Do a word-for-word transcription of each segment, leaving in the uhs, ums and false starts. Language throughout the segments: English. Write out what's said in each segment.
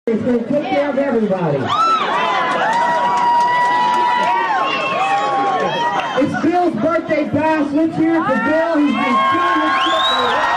He's going to take care of everybody. It's Bill's birthday bash. Let's hear it for Bill. He's been killing this shit for a while.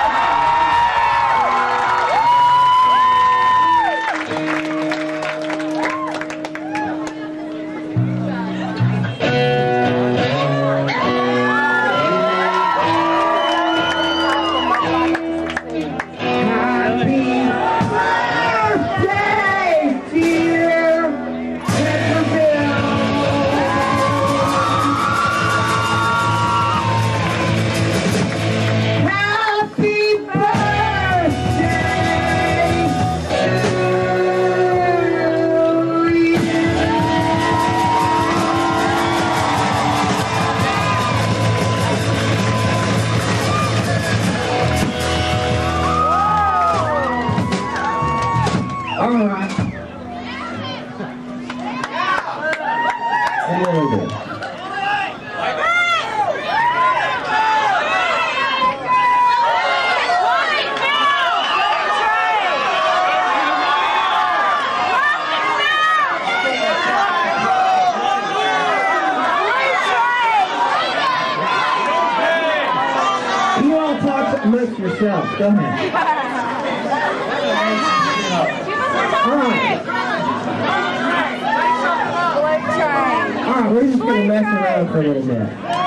All right. A little bit. You all talk amongst yourselves. Go ahead. All right. All right, we're just going to mess around for a little bit.